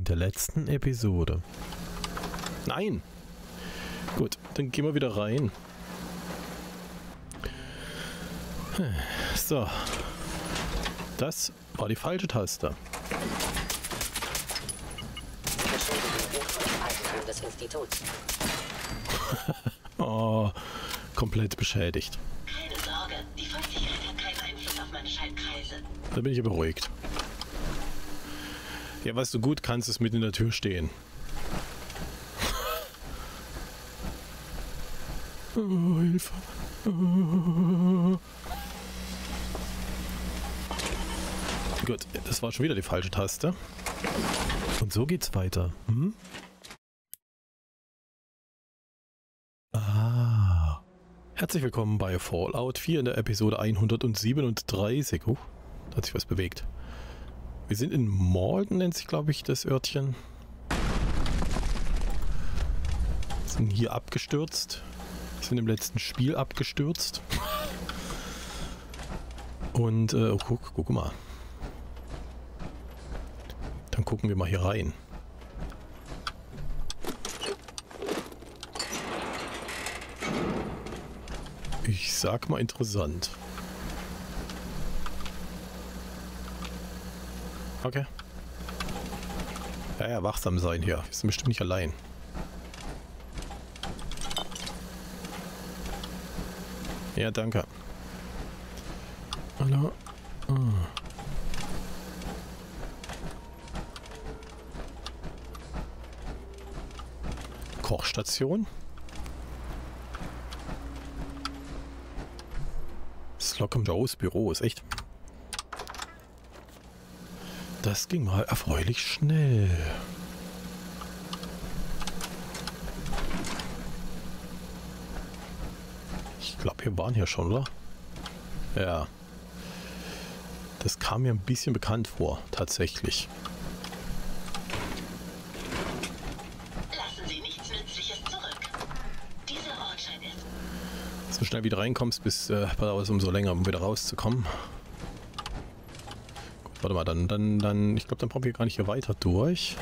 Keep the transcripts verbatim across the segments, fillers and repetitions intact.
in der letzten Episode. Nein! Gut, dann gehen wir wieder rein. So. Das war die falsche Taste. Des Instituts. Oh, komplett beschädigt. Keine Sorge, die Feuchtigkeit hat keinen Einfluss auf meine Schaltkreise. Da bin ich ja beruhigt. Ja, was du gut kannst, ist mit in der Tür stehen. Oh, Hilfe. Oh. Gut, das war schon wieder die falsche Taste. Und so geht's weiter. Hm? Ah. Herzlich willkommen bei Fallout vier in der Episode hundertsiebenunddreißig. Uh, da hat sich was bewegt. Wir sind in Malden, nennt sich, glaube ich, das Örtchen. Sind hier abgestürzt. Sind im letzten Spiel abgestürzt. Und, äh, oh, guck, guck mal. Dann gucken wir mal hier rein. Ich sag mal interessant. Okay. Ja, ja, wachsam sein hier. Wir sind bestimmt nicht allein. Ja, danke. Hallo. Oh. Kochstation. Slocum Joes Büro ist echt. Das ging mal erfreulich schnell. Ich glaube, wir waren hier schon, oder? Ja. Das kam mir ein bisschen bekannt vor, tatsächlich. Lassen Sie nichts Nützliches zurück. Dieser Ort scheint es. So schnell wie du reinkommst, bis äh, dauert es umso länger, um wieder rauszukommen. Gut, warte mal, dann, dann, dann, ich glaube, dann brauchen wir gar nicht hier weiter durch.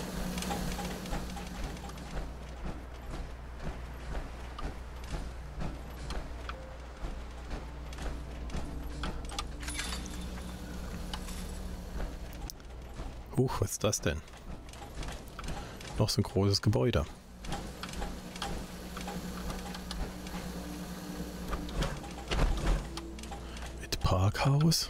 Huch, was ist das denn? Noch so ein großes Gebäude. Mit Parkhaus.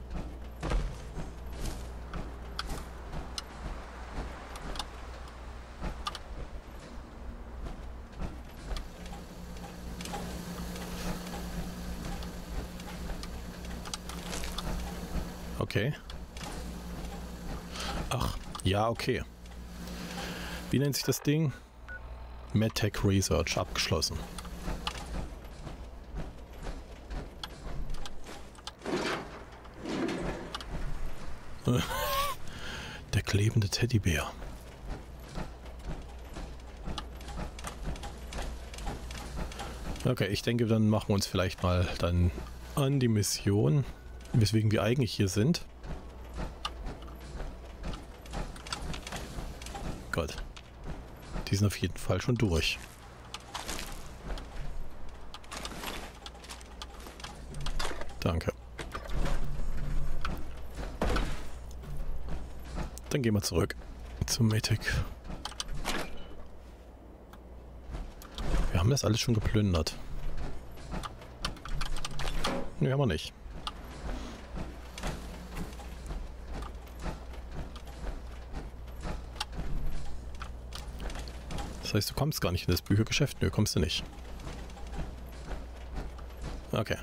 Okay. Ach, ja, okay. Wie nennt sich das Ding? MedTech Research abgeschlossen. Der klebende Teddybär. Okay, ich denke, dann machen wir uns vielleicht mal dann an die Mission, weswegen wir eigentlich hier sind. Gott. Die sind auf jeden Fall schon durch. Danke. Dann gehen wir zurück zum Medic. Wir haben das alles schon geplündert. Ne, haben wir nicht. Das heißt, du kommst gar nicht in das Büchergeschäft? Nö, kommst du nicht. Okay.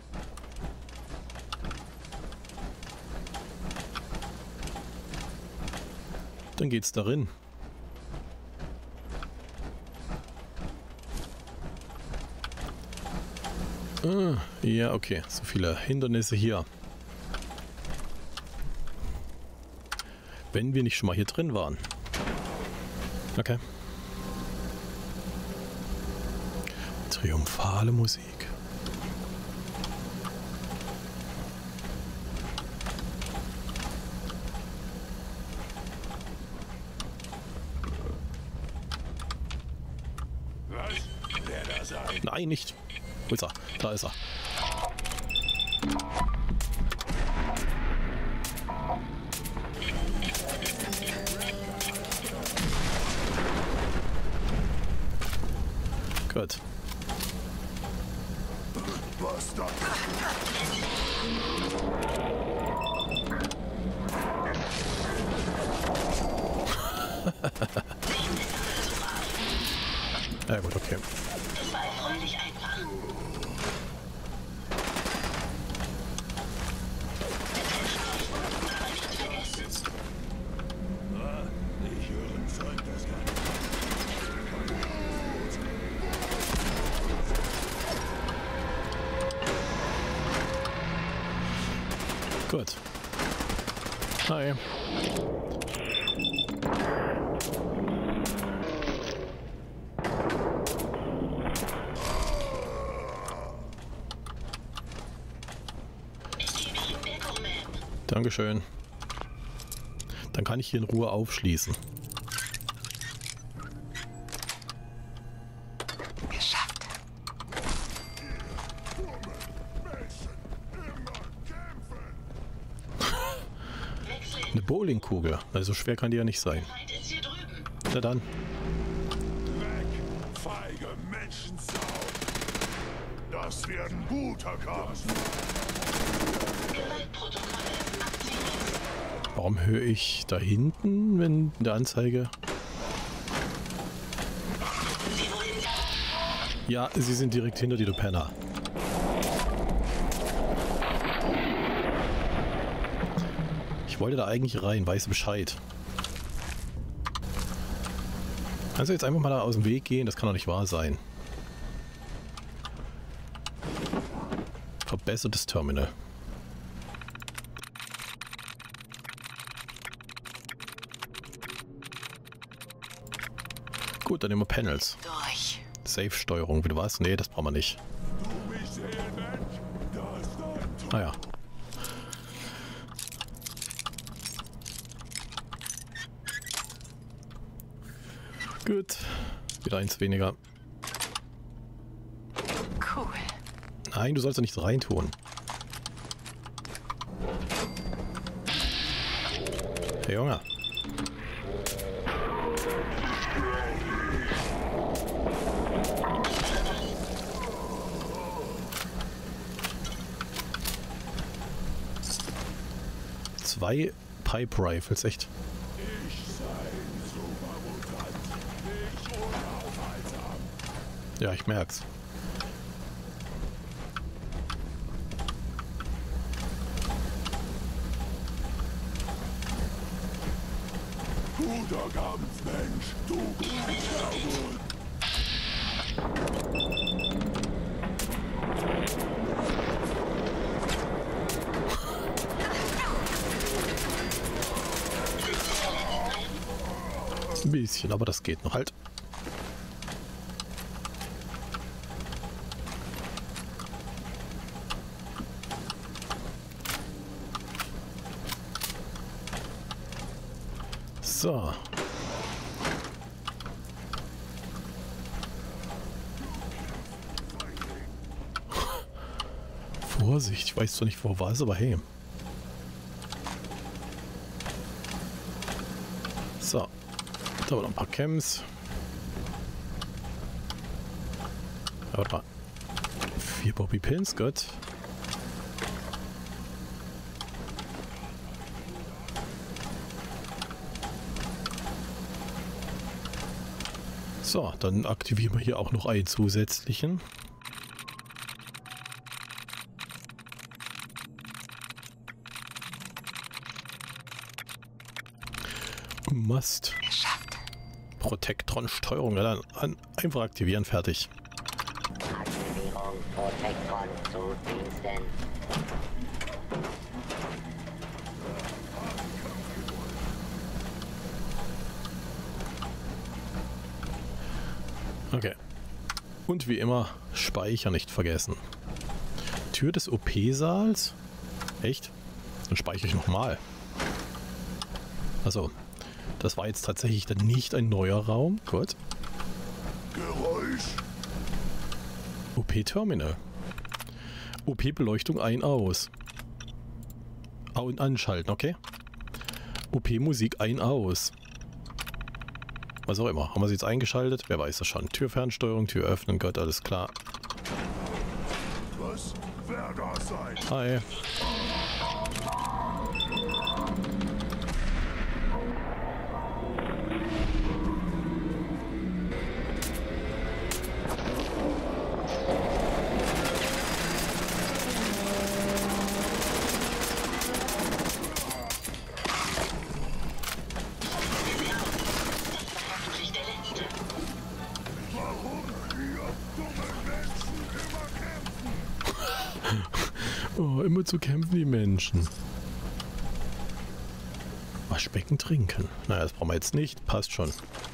Dann geht's darin. Ah, ja, okay. So viele Hindernisse hier. Wenn wir nicht schon mal hier drin waren. Okay. Triumphale Musik. Nein, nicht. Wo ist er? Da ist er. Gut. Was da? Ja gut, okay. Es war erfreulich einfach. Aber nicht vergessen. Ich höre ein Zeug, das kann. Gut. Hi. Ich gebe ihm Deckung, Ma'am. Dankeschön. Dann kann ich hier in Ruhe aufschließen. Geschafft. Wechseln. Eine Bowlingkugel. Also schwer kann die ja nicht sein. Der Feind ist hier drüben. Na dann. Weg, feige Menschensau. Das wird ein guter Kampf. Gewaltprotokolle aktiviert. Warum höre ich da hinten, wenn in der Anzeige... Sie wollen Ja, sie sind direkt hinter dir, du Penner. Ich wollte da eigentlich rein, weiß Bescheid. Kannst du jetzt einfach mal da aus dem Weg gehen? Das kann doch nicht wahr sein. Verbessertes Terminal. Gut, dann nehmen wir Panels. Durch. Safe-Steuerung, wie du was? Nee, das brauchen wir nicht. Du mich sehen, Mensch? Das ist dein Ah ja. Gut. Wieder eins weniger. Cool. Nein, du sollst da nicht reintun. Hey Junge. Zwei Pipe Rifles, echt. Ich sei Supermutant. Nicht unaufhaltsam. Ja, ich merk's. Guter Kampf, Mensch. Du guter Hund. Ein bisschen, aber das geht noch halt. So. Vorsicht, ich weiß zwar nicht vor was, aber hey. So. Da haben wir noch ein paar Camps. Ja, warte mal. Vier Bobby Pins, gut. So, dann aktivieren wir hier auch noch einen zusätzlichen. Must. Geschafft. Protektron-Steuerung. Ja, dann an, einfach aktivieren, fertig. Aktivierung Protektron zu Diensten. Okay. Und wie immer, Speicher nicht vergessen. Tür des O P-Saals? Echt? Dann speichere ich nochmal. Also, das war jetzt tatsächlich dann nicht ein neuer Raum. Gut. Geräusch. O P-Terminal. O P-Beleuchtung ein, aus. Und anschalten, okay. O P-Musik ein, aus. Was auch immer. Haben wir sie jetzt eingeschaltet? Wer weiß das schon. Türfernsteuerung, Tür öffnen, Gott, alles klar. Was? Wer da seid? Hi. Oh, immer zu kämpfen die Menschen. Waschbecken trinken. Naja, das brauchen wir jetzt nicht. Passt schon.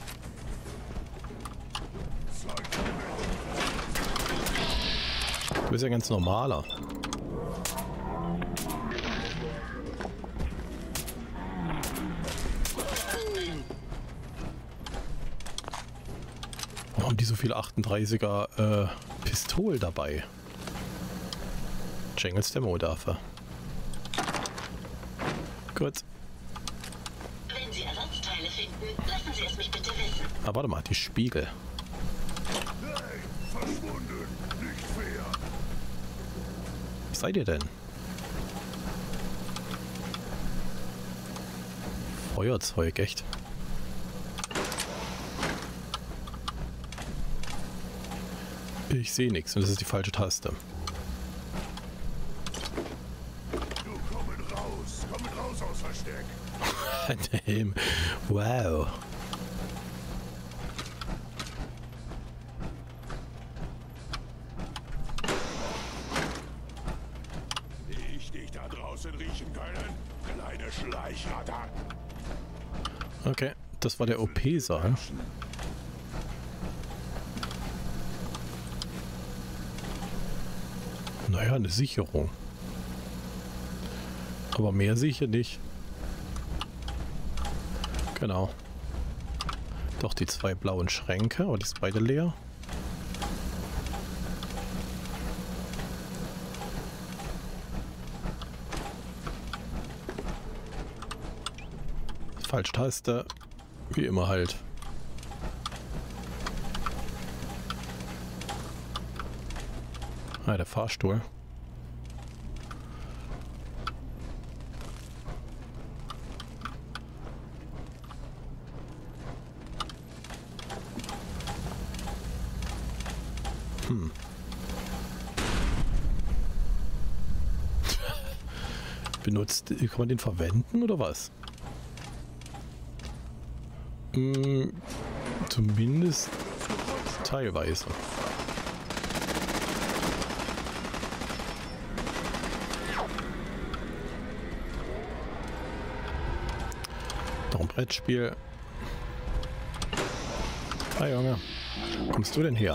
Du bist ja ganz normaler. Warum haben die so viele achtunddreißiger äh, Pistolen dabei? Jengels Demo dafür. Gut. Wenn Sie Ersatzteile finden, lassen Sie es mich bitte wissen. Ah, warte mal, die Spiegel. Hey, verschwunden. Nicht fair. Was seid ihr denn? Feuerzeug, echt? Ich sehe nichts und das ist die falsche Taste. Du kommen raus. Kommen raus aus Versteck. Damn. Wow. Ich dich da draußen riechen können? Kleine Schleichratter. Okay, das war der O P-Saal. Naja, eine Sicherung. Aber mehr sicher nicht. Genau. Doch die zwei blauen Schränke, aber die sind beide leer. Falsche Taste. Wie immer halt. Ah, der Fahrstuhl. Hm. Benutzt, kann man den verwenden oder was? Hm, zumindest teilweise. Noch ein Brettspiel. Ah, Junge. Wo kommst du denn her?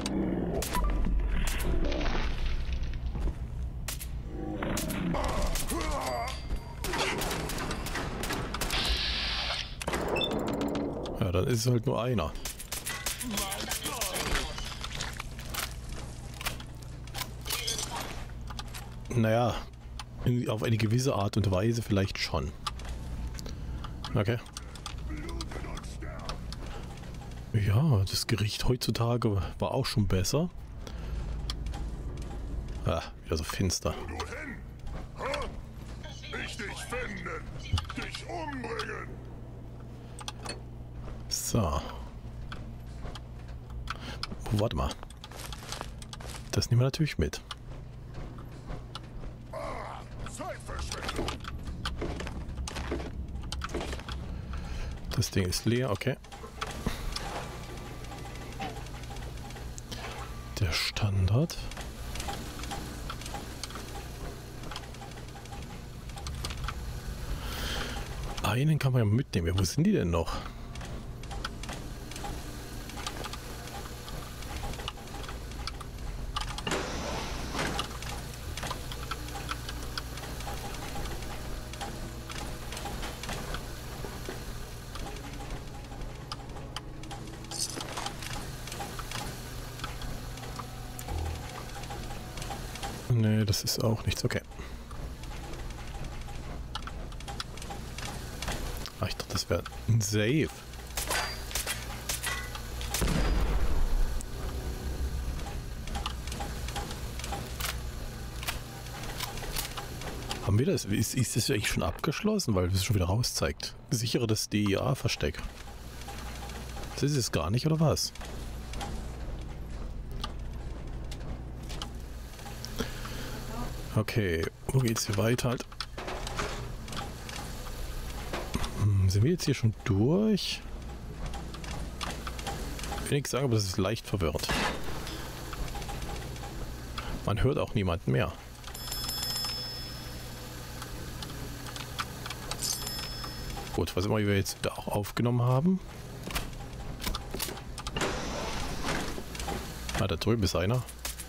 Ja, dann ist es halt nur einer. Naja, in, auf eine gewisse Art und Weise vielleicht schon. Okay. Ja, das Gericht heutzutage war auch schon besser. Ah, wieder so finster. Du hin? Ha? Ich dich finden. Dich umbringen. So. Oh, warte mal. Das nehmen wir natürlich mit. Ah, Zeitverschwendung. Das Ding ist leer, okay. Der Standard. Einen kann man ja mitnehmen. Wo sind die denn noch? Nee, das ist auch nichts. Okay. Ach, ich dachte, das wäre ein Save. Haben wir das? Ist, ist das eigentlich schon abgeschlossen, weil es schon wieder rauszeigt? Sichere das D I A-Versteck. Das ist es gar nicht, oder was? Okay, wo geht's hier weiter halt? Hm, sind wir jetzt hier schon durch? Ich will nichts sagen, aber das ist leicht verwirrend. Man hört auch niemanden mehr. Gut, was immer wir jetzt da auch aufgenommen haben. Ah, da drüben ist einer.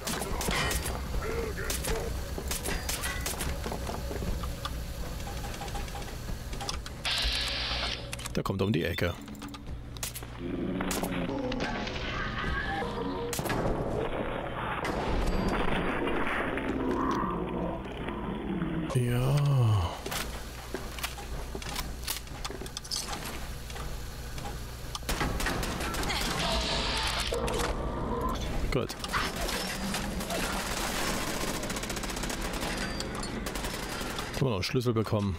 Der kommt um die Ecke. Ja. Gut. Haben wir noch einen Schlüssel bekommen.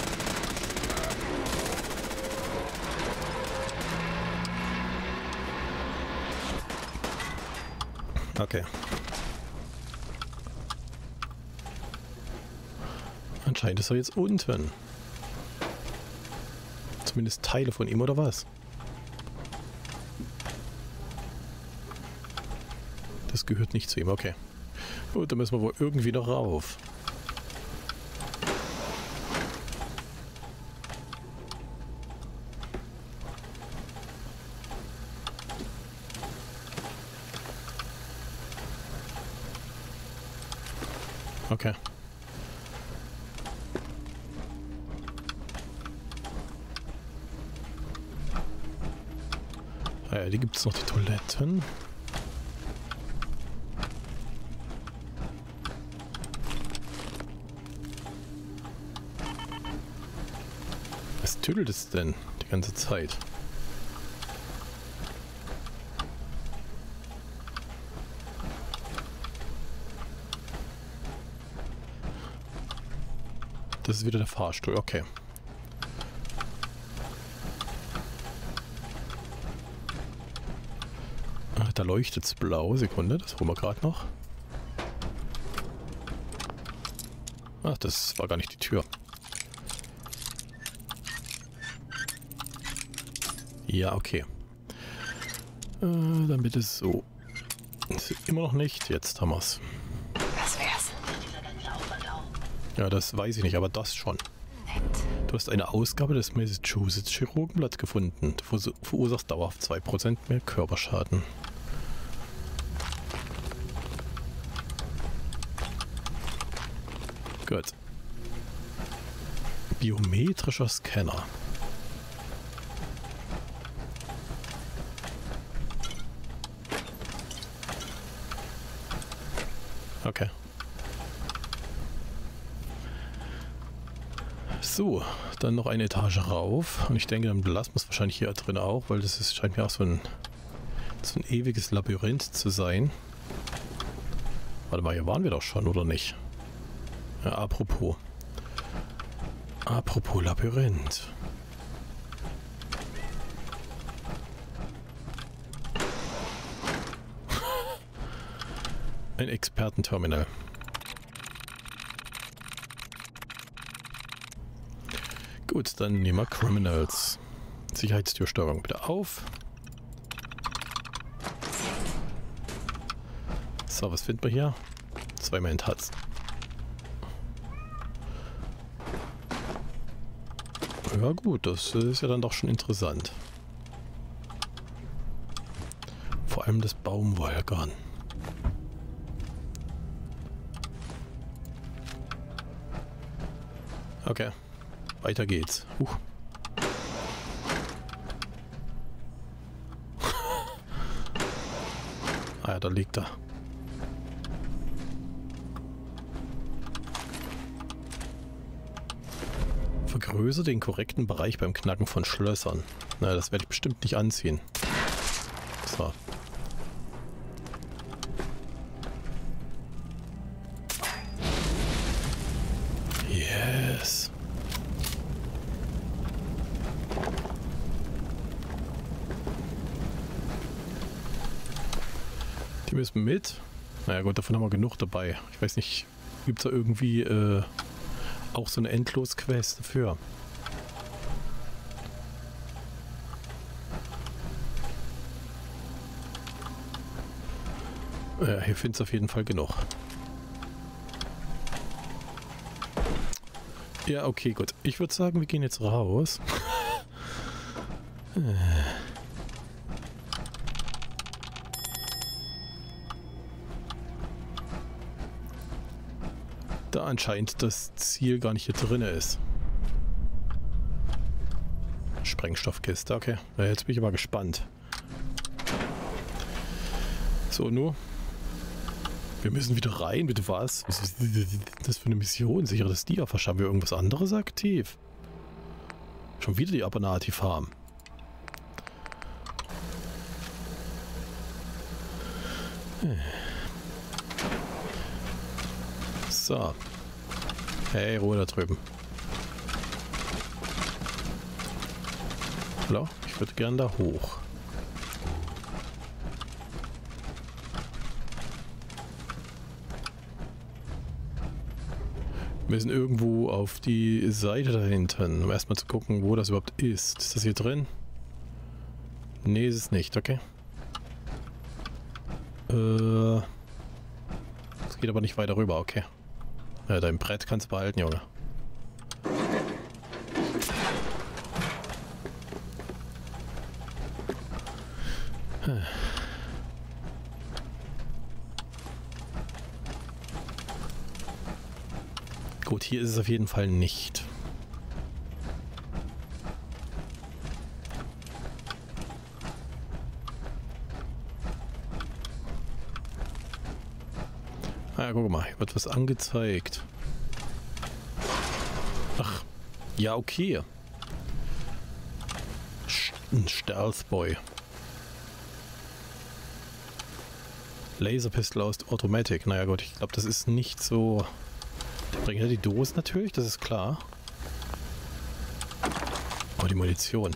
Okay. Anscheinend ist er jetzt unten. Zumindest Teile von ihm, oder was? Das gehört nicht zu ihm, okay. Gut, dann müssen wir wohl irgendwie noch rauf. Okay. Ah ja, die gibt es noch, die Toiletten. Was tüdelt es denn die ganze Zeit? Das ist wieder der Fahrstuhl, okay. Ah, da leuchtet es blau. Sekunde, das holen wir gerade noch. Ach, das war gar nicht die Tür. Ja, okay. Äh, dann bitte so. Immer noch nicht, jetzt haben wir es. Was wär's? Ja, das weiß ich nicht, aber das schon. Nett. Du hast eine Ausgabe des Massachusetts Chirurgenblatt gefunden. Du versu- verursachst dauerhaft zwei Prozent mehr Körperschaden. Gut. Biometrischer Scanner. Okay. So, dann noch eine Etage rauf. Und ich denke, dann belassen wir es wahrscheinlich hier drin auch, weil das ist, scheint mir auch so ein, so ein ewiges Labyrinth zu sein. Warte mal, hier waren wir doch schon, oder nicht? Ja, apropos. Apropos Labyrinth. Ein Expertenterminal. Gut, dann nehmen wir Criminals. Sicherheitstürsteuerung bitte auf. So, was finden wir hier? Zweimal Enthaz. Ja gut, das ist ja dann doch schon interessant. Vor allem das Baumwollgarn. Okay, weiter geht's. Huch. Ah ja, da liegt er. Vergrößere den korrekten Bereich beim Knacken von Schlössern. Na, das werde ich bestimmt nicht anziehen. So. Yes. Die müssen mit. Naja gut, davon haben wir genug dabei. Ich weiß nicht, gibt es da irgendwie äh, auch so eine Endlos-Quest dafür? Ja, hier findest du auf jeden Fall genug. Ja, okay, gut. Ich würde sagen, wir gehen jetzt raus. Da anscheinend das Ziel gar nicht hier drin ist. Sprengstoffkiste, okay. Ja, jetzt bin ich aber gespannt. So, nur. Wir müssen wieder rein, bitte was? Was ist das für eine Mission? Sicher das Dia verschaffen wir irgendwas anderes aktiv? Schon wieder die Abernathy Farm. So. Hey, Ruhe da drüben. Hallo? Ich würde gern da hoch. Wir müssen irgendwo auf die Seite da hinten, um erstmal zu gucken, wo das überhaupt ist. Ist das hier drin? Nee, ist es nicht, okay. Äh. Es geht aber nicht weiter rüber, okay. Ja, dein Brett kannst du behalten, Junge. Hm. Gut, hier ist es auf jeden Fall nicht. Ah ja, guck mal, hier wird was angezeigt. Ach, ja, okay. Ein Stealth Boy. Laser Pistol aus Automatic. Naja gut, ich glaube, das ist nicht so... Bringen ja die Dosen natürlich, das ist klar. Oh, die Munition.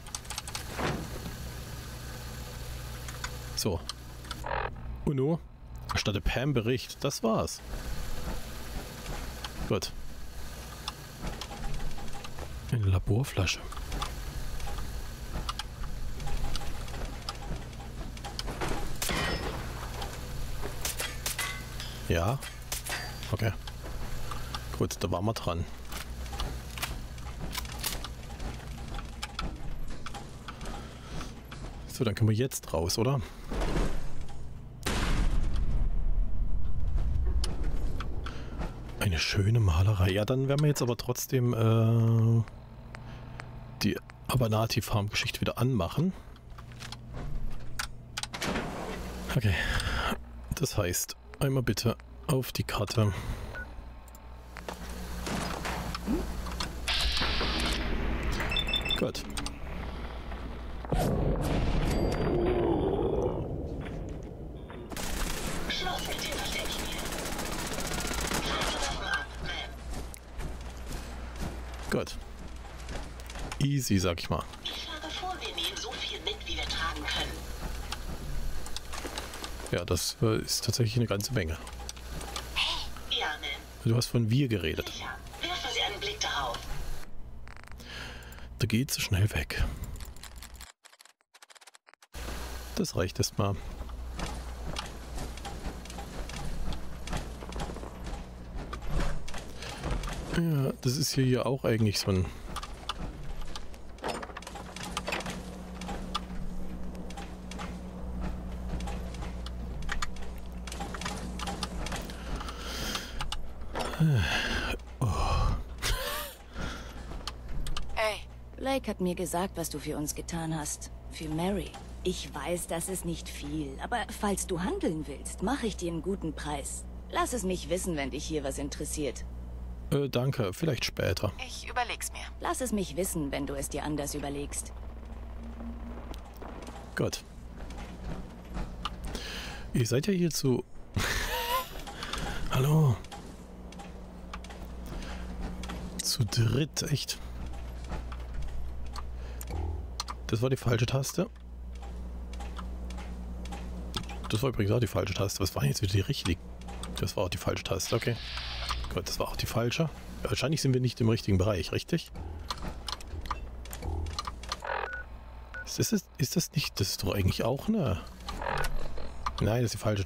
So. Uno. Erstatte Pam Bericht. Das war's. Gut. Eine Laborflasche. Ja. Okay. Gut, da waren wir dran. So, dann können wir jetzt raus, oder? Eine schöne Malerei. Ja, dann werden wir jetzt aber trotzdem äh, die Abernathy Farm Geschichte wieder anmachen. Okay. Das heißt, einmal bitte auf die Karte. Gut. Schluss mit dem Versteckspiel. Fasse das mal ab, Ma'am. Gut. Easy, sag ich mal. Ich schlage vor, wir nehmen so viel mit, wie wir tragen können. Ja, das äh, ist tatsächlich eine ganze Menge. Ja, Ma'am. Du hast von wir geredet. Sicher. Werfen Sie einen Blick darauf. Da geht so schnell weg. Das reicht erstmal. Ja, das ist hier ja auch eigentlich so ein... Blake hat mir gesagt, was du für uns getan hast. Für Mary. Ich weiß, das ist nicht viel, aber falls du handeln willst, mache ich dir einen guten Preis. Lass es mich wissen, wenn dich hier was interessiert. Äh, danke. Vielleicht später. Ich überleg's mir. Lass es mich wissen, wenn du es dir anders überlegst. Gut. Ihr seid ja hier zu... Hallo. Zu dritt, echt. Das war die falsche Taste. Das war übrigens auch die falsche Taste. Was war jetzt wieder die richtige? Das war auch die falsche Taste, okay. Gut, das war auch die falsche. Ja, wahrscheinlich sind wir nicht im richtigen Bereich, richtig? Ist das, ist das nicht... Das ist doch eigentlich auch eine... Nein, das ist die falsche...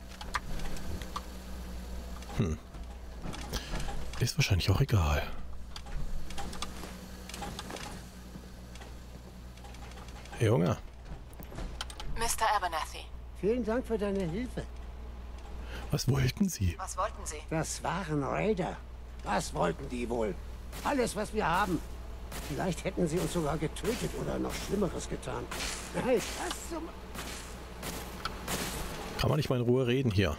Hm. Ist wahrscheinlich auch egal. Hey, Junge. Mister Abernathy, Vielen Dank für deine Hilfe. Was wollten Sie? was wollten Sie? Das waren Raider. Was wollten die wohl? Alles, was wir haben. Vielleicht hätten sie uns sogar getötet oder noch Schlimmeres getan. Nein, was zum... Kann man nicht mal in Ruhe reden hier?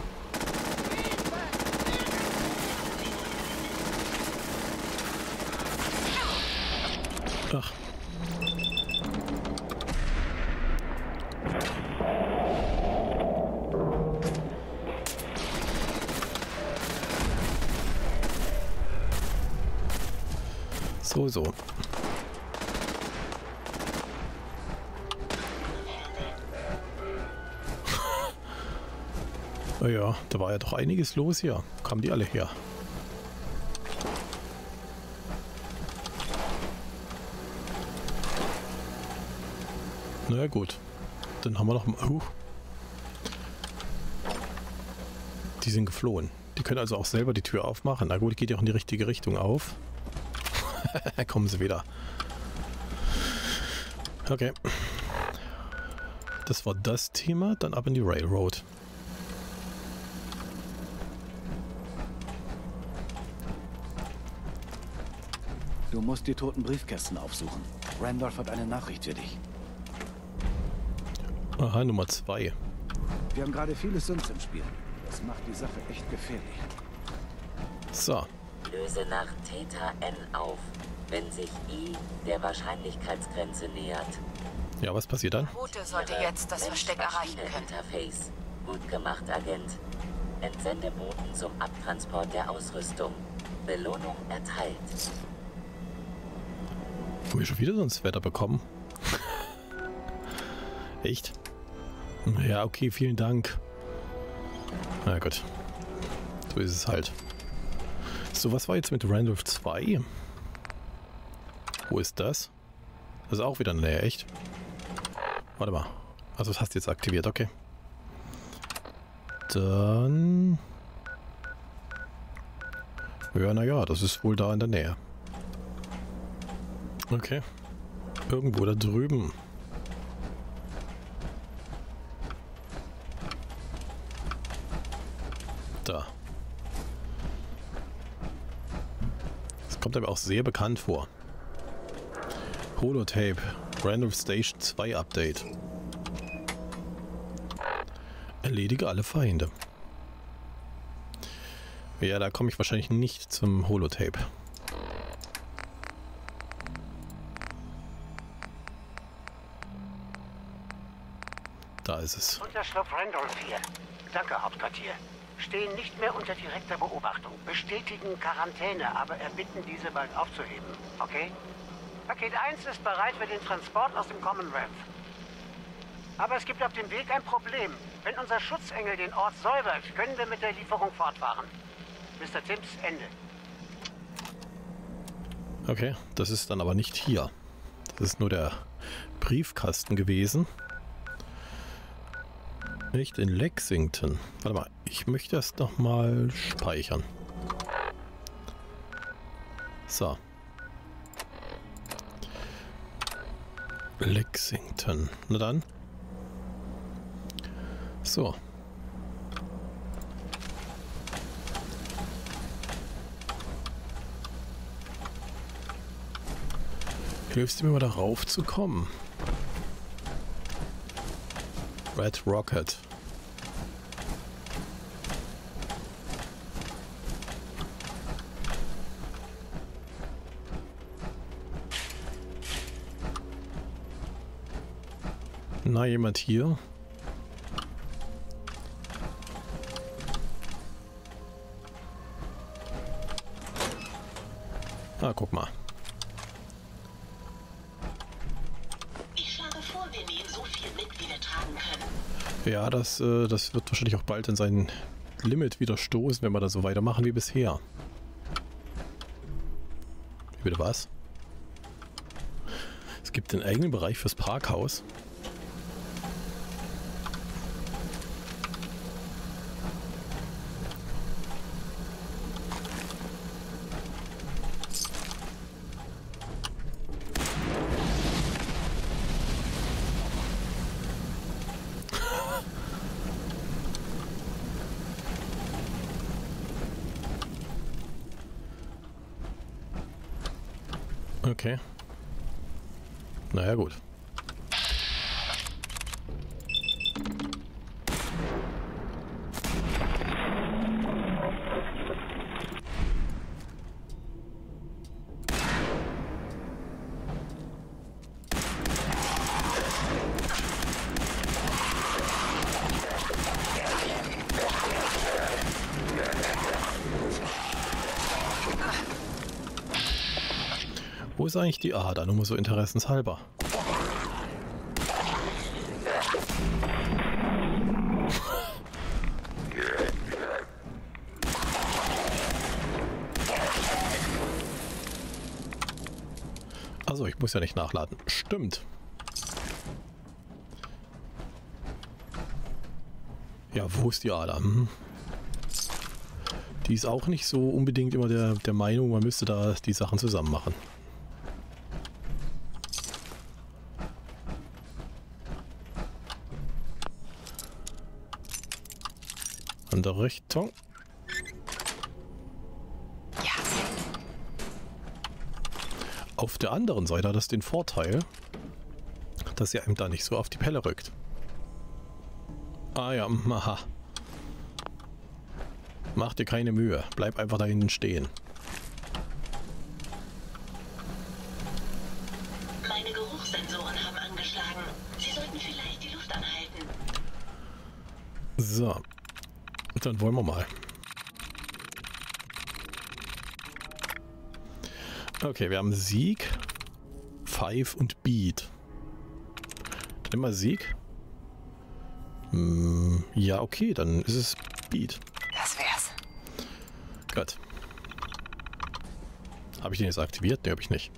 Ach. So, so. Naja, da war ja doch einiges los hier. Kamen die alle her? Na ja, gut. Dann haben wir noch... Uh. Die sind geflohen. Die können also auch selber die Tür aufmachen. Na gut, die geht ja auch in die richtige Richtung auf. Kommen sie wieder. Okay. Das war das Thema. Dann ab in die Railroad. Du musst die toten Briefkästen aufsuchen. Randolph hat eine Nachricht für dich. Aha, Nummer zwei. Wir haben gerade viele Sims im Spiel. Das macht die Sache echt gefährlich. So. Löse nach Theta N auf, wenn sich I der Wahrscheinlichkeitsgrenze nähert. Ja, was passiert dann? Route sollte jetzt das Versteck erreichen können. Interface. Gut gemacht, Agent. Entsende Boten zum Abtransport der Ausrüstung. Belohnung erteilt. Haben wir schon wieder so ein Wetter bekommen? Echt? Ja, okay, vielen Dank. Na gut. So ist es halt. So, was war jetzt mit Randolph zwei? Wo ist das? Das ist auch wieder eine Nähe, echt? Warte mal. Also das hast du jetzt aktiviert, okay. Dann... Ja, naja, das ist wohl da in der Nähe. Okay. Irgendwo da drüben. Da. Das kommt aber auch sehr bekannt vor. Holotape. Randolph Station zwei Update. Erledige alle Feinde. Ja, da komme ich wahrscheinlich nicht zum Holotape. Da ist es. Unterschlupf Randolph hier. Danke, Hauptquartier. Stehen nicht mehr unter direkter Beobachtung. Bestätigen Quarantäne, aber erbitten, diese bald aufzuheben. Okay? Paket eins ist bereit für den Transport aus dem Commonwealth. Aber es gibt auf dem Weg ein Problem. Wenn unser Schutzengel den Ort säubert, können wir mit der Lieferung fortfahren. Mister Timms, Ende. Okay, das ist dann aber nicht hier. Das ist nur der Briefkasten gewesen. Nicht in Lexington. Warte mal, ich möchte das noch mal speichern. So. Lexington. Na dann. So. Hilfst du mir mal darauf zu kommen? Red Rocket. Na, jemand hier? Ah, guck mal. Ich schlage vor, wir nehmen so viel mit, wie wir tragen können. Ja, das, äh, das wird wahrscheinlich auch bald in sein Limit wieder stoßen, wenn wir da so weitermachen wie bisher. Wie bitte was? Es gibt einen eigenen Bereich fürs Parkhaus. Okay. Naja, gut. Wo ist eigentlich die Ader? Nur mal so interessenshalber. Also, ich muss ja nicht nachladen. Stimmt. Ja, wo ist die Ader? Hm. Die ist auch nicht so unbedingt immer der, der Meinung, man müsste da die Sachen zusammen machen. Andere Richtung. Ja. Auf der anderen Seite hat das den Vorteil, dass ihr einem da nicht so auf die Pelle rückt. Ah ja, aha. Mach dir keine Mühe. Bleib einfach da hinten stehen. Meine Geruchssensoren haben angeschlagen. Sie sollten vielleicht die Luft anhalten. So. Dann wollen wir mal. Okay, wir haben Sieg, Five und Beat. Dann nehmen wir Sieg. Hm, ja, okay, dann ist es Beat. Das wär's. Gut. Habe ich den jetzt aktiviert? Ne, habe ich nicht.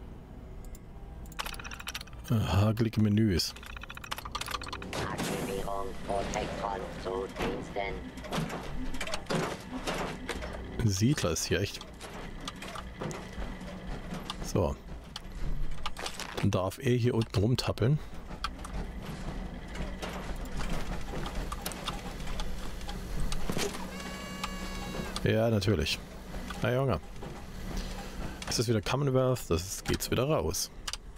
Hagelige Menüs. Aktivierung Protektron zu Diensten. Siedler ist hier echt. So. Dann darf er hier unten rumtappeln. Ja, natürlich. Na Junge. Ist das wieder Commonwealth? Das geht's wieder raus.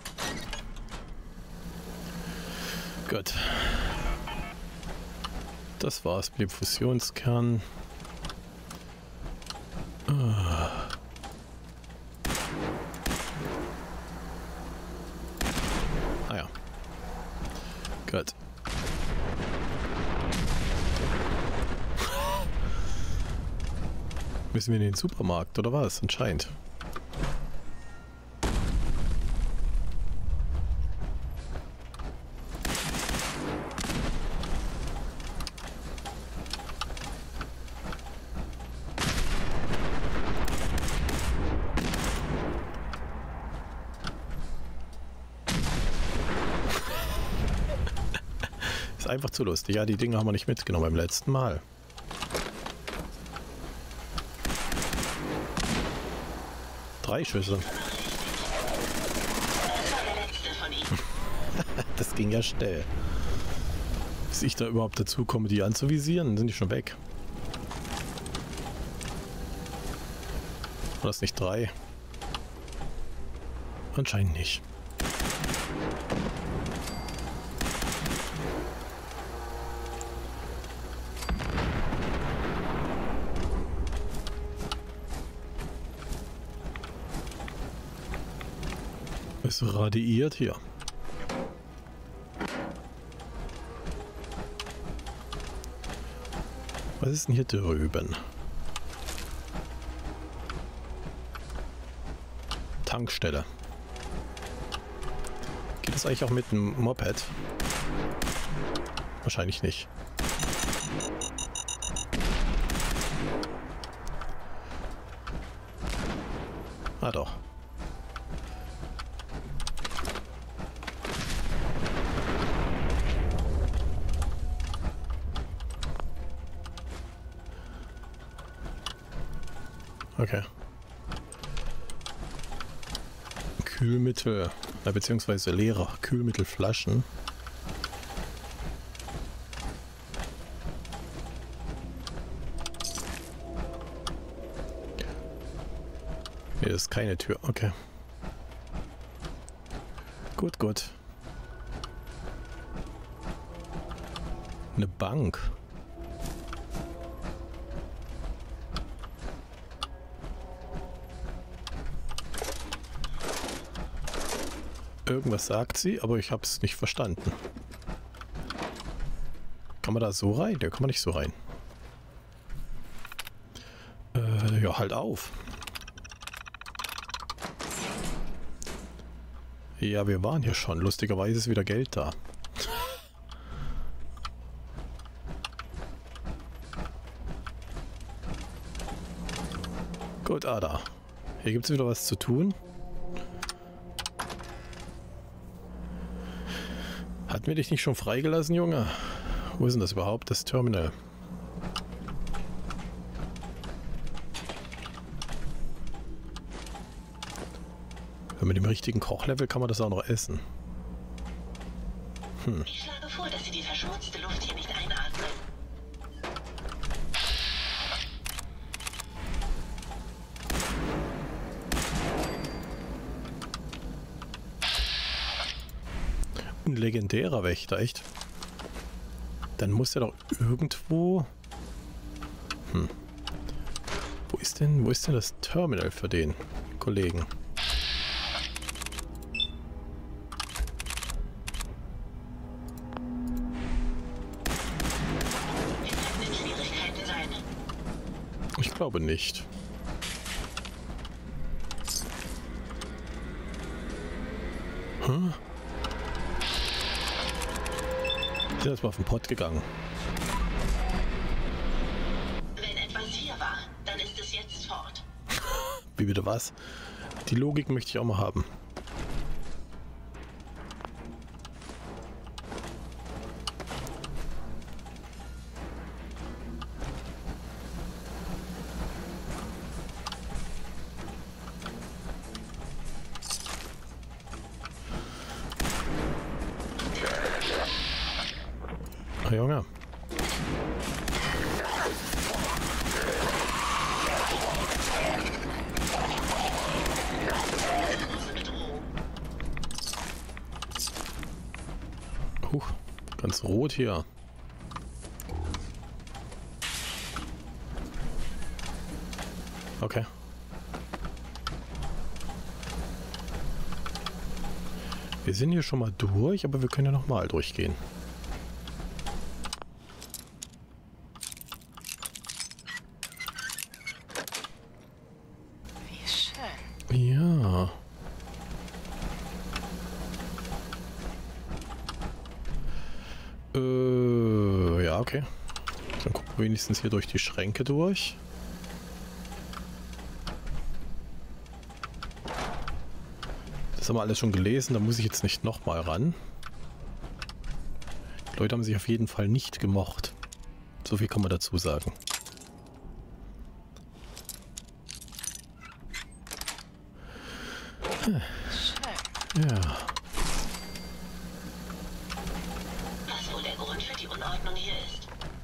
Gut. Das war's mit dem Fusionskern. Ah. Ah ja. Gut. Müssen wir in den Supermarkt oder was? Anscheinend. Ist einfach zu lustig. Ja, die Dinge haben wir nicht mitgenommen beim letzten Mal. Drei Schüsse. Das ging ja schnell. Bis ich da überhaupt dazu komme, die anzuvisieren, sind die schon weg. War das nicht drei? Anscheinend nicht. Es radiiert hier. Was ist denn hier drüben? Tankstelle. Geht das eigentlich auch mit dem Moped? Wahrscheinlich nicht. Ah doch. Okay. Kühlmittel, äh, beziehungsweise leere Kühlmittelflaschen. Hier ist keine Tür, okay. Gut, gut. Eine Bank. Irgendwas sagt sie, aber ich habe es nicht verstanden. Kann man da so rein? Da kann man nicht so rein. Äh, ja, halt auf. Ja, wir waren hier schon. Lustigerweise ist wieder Geld da. Gut, Ada. Hier gibt es wieder was zu tun. Hatten wir dich nicht schon freigelassen, Junge? Wo ist denn das überhaupt, das Terminal? Mit dem richtigen Kochlevel kann man das auch noch essen. Hm. Ich schlage vor, dass Sie die verschmutzte Luft hier nicht einatmen. Ein legendärer Wächter, echt? Dann muss er doch irgendwo... Hm. Wo ist denn, wo ist denn das Terminal für den Kollegen? Ich glaube nicht. Hm? Ich bin jetzt mal auf den Pott gegangen. Wenn etwas hier war, dann ist es jetzt fort. Wie bitte was? Die Logik möchte ich auch mal haben. Ach, Junge. Huch, ganz rot hier. Okay. Wir sind hier schon mal durch, aber wir können ja noch mal durchgehen. Wie schön. Ja. Äh, ja, okay. Dann gucken wir wenigstens hier durch die Schränke durch. Das haben wir alles schon gelesen, da muss ich jetzt nicht nochmal ran. Die Leute haben sich auf jeden Fall nicht gemocht. So viel kann man dazu sagen. Hm. Ja. Was wohl der Grund für die Unordnung hier ist?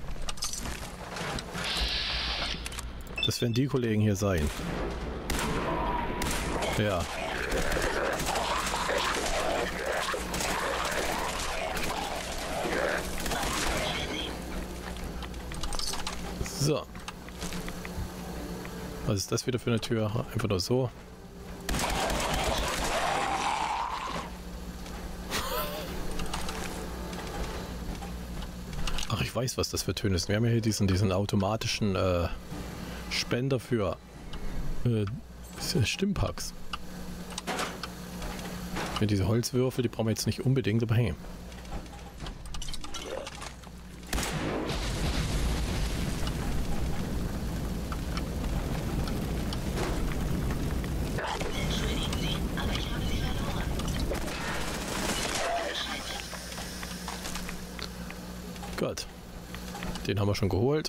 Das werden die Kollegen hier sein. Ja. So. Was ist das wieder für eine Tür? Einfach nur so. Ach, ich weiß, was das für Töne sind. Wir haben ja hier diesen, diesen automatischen äh, Spender für äh, Stimmpacks. Für diese Holzwürfel, die brauchen wir jetzt nicht unbedingt, aber hey. Entschuldigen Sie, aber ich habe Sie verloren. Scheiße. Gott. Den haben wir schon geholt.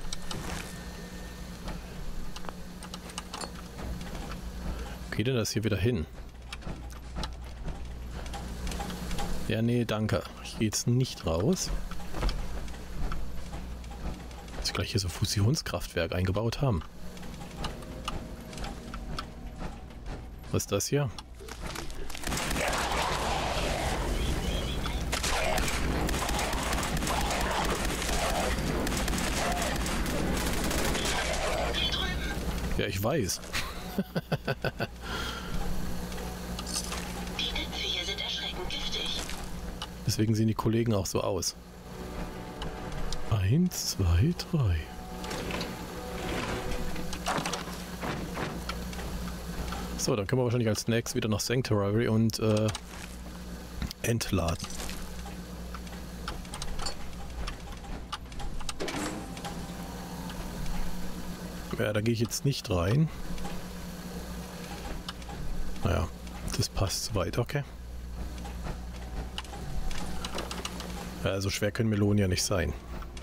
Wo geht denn das hier wieder hin? Ja, nee, danke. Ich gehe jetzt nicht raus. Dass sie gleich hier so ein Fusionskraftwerk eingebaut haben. Was ist das hier? Ja, ich weiß. Die Dämpfe hier sind erschreckend giftig. Deswegen sehen die Kollegen auch so aus. Eins, zwei, drei. So, dann können wir wahrscheinlich als nächstes wieder nach Sanctuary und äh, entladen. Ja, da gehe ich jetzt nicht rein. Naja, das passt soweit, okay. Ja, so schwer können Melonen ja nicht sein.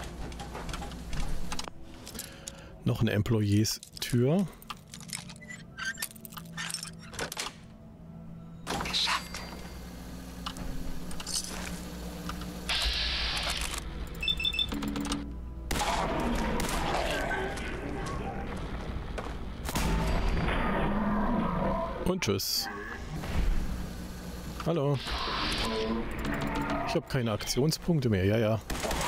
Noch eine Employees-Tür. Geschafft. Und tschüss. Hallo. Ich habe keine Aktionspunkte mehr. Ja, ja.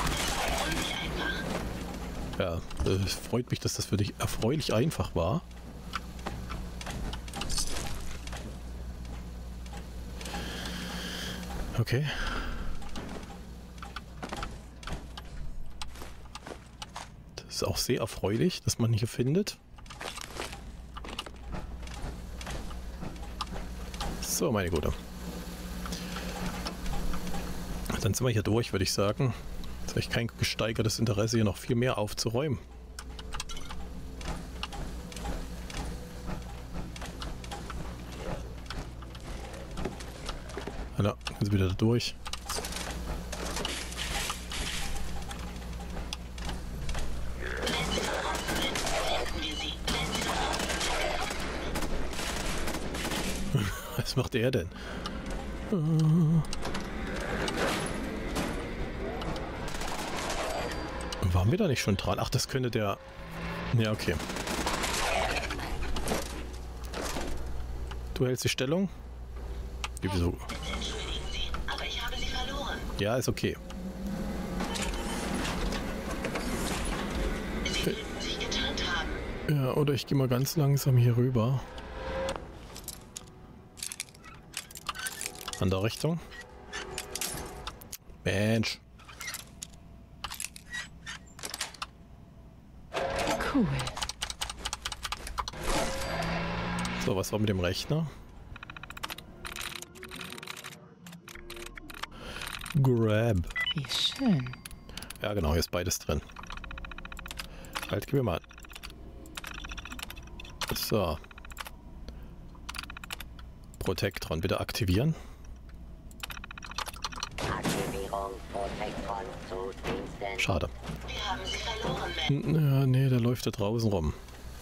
Ja, es freut mich, dass das für dich erfreulich einfach war. Okay. Das ist auch sehr erfreulich, dass man hier findet. So, meine Gute. Dann sind wir hier durch, würde ich sagen. Jetzt habe ich kein gesteigertes Interesse, hier noch viel mehr aufzuräumen. Na, jetzt wieder da durch. Was macht er denn? Waren wir da nicht schon dran? Ach, das könnte der... Ja, okay. Du hältst die Stellung? Wie, wieso? Entschuldigen Sie, aber ich habe Sie verloren. Ja, ist okay. Sie könnten sich getarnt haben. Ja, oder ich gehe mal ganz langsam hier rüber. Andere Richtung. Mensch. Cool. So, was war mit dem Rechner? Grab. Wie schön. Ja, genau, hier ist beides drin. Halt, gib mir mal. So. Protektron bitte aktivieren. Aktivierung Protektron zu Diensten. Schade. Wir haben Sie verloren, Matt. N ja, nee, der läuft da draußen rum.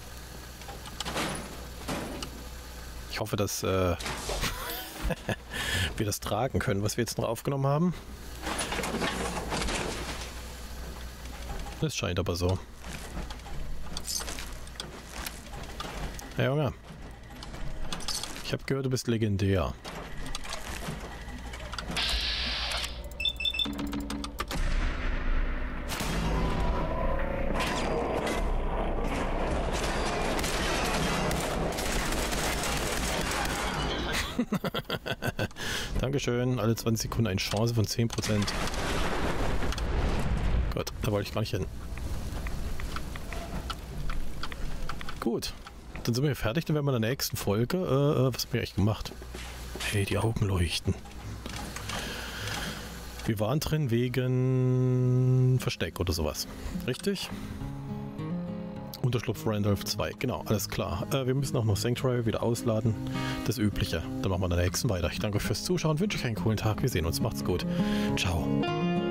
Ich hoffe, dass äh, wir das tragen können, was wir jetzt noch aufgenommen haben. Das scheint aber so. Hey Junge. Ich habe gehört, du bist legendär. Dankeschön. Alle zwanzig Sekunden eine Chance von zehn Prozent. Gut, da wollte ich gar nicht hin. Gut, dann sind wir fertig. Dann werden wir in der nächsten Folge... Äh, was haben wir eigentlich gemacht? Hey, die Augen leuchten. Wir waren drin wegen Versteck oder sowas. Richtig? Unterschlupf Randolph zwei. Genau, alles klar. Äh, wir müssen auch noch Sanctuary wieder ausladen. Das Übliche. Dann machen wir in der nächsten weiter. Ich danke euch fürs Zuschauen. Wünsche euch einen coolen Tag. Wir sehen uns. Macht's gut. Ciao.